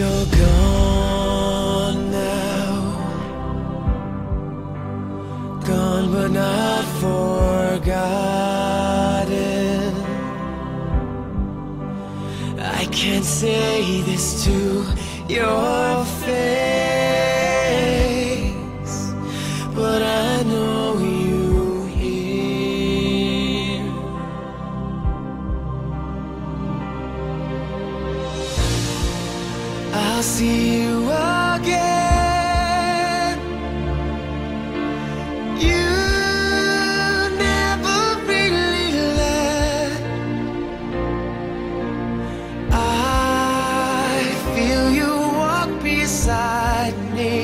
You're gone now, gone but not forgotten. I can't say this to your face, but I know you hear. I'll see you again. You never really left. I feel you walk beside me.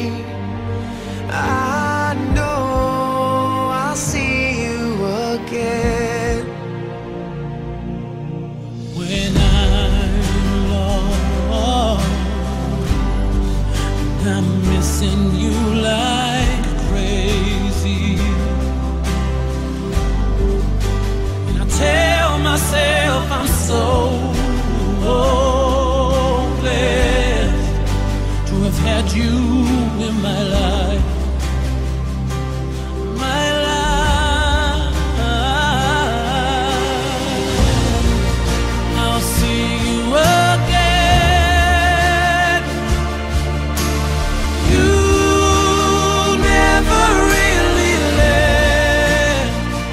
I know I'll see you again. When I'm lost, I'm missing you like crazy, and I tell myself I'm so blessed to have had you in my life. My life. I'll see you again. You never really left.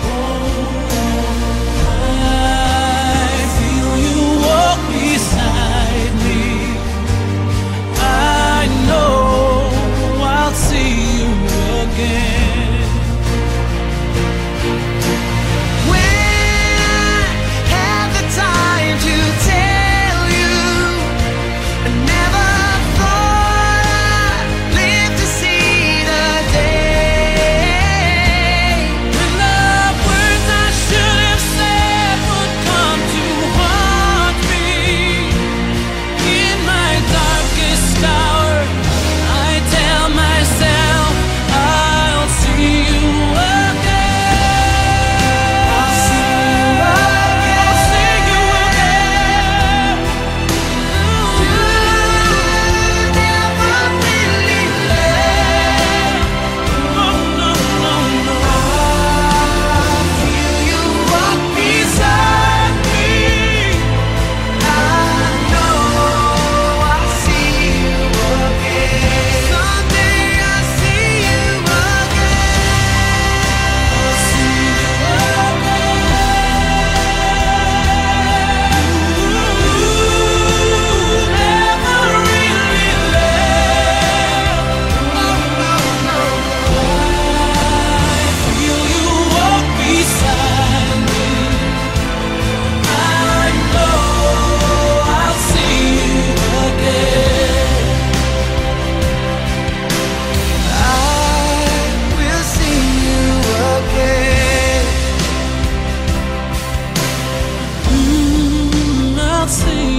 I feel you walk beside me. I know I'll see you again. When I had the time to tell you, I never thought I'd live to see the day. When the words I should have said would come to haunt me in my darkest hour, I tell myself I'll see you again. I'll see you I'll see you again. You never really left. No, no, no, no. I feel you walk beside me. I know I'll see you again. Someday I'll see you again. See you never really left. I feel you walk beside me. I know I'll see you again. I will see you again. I'll see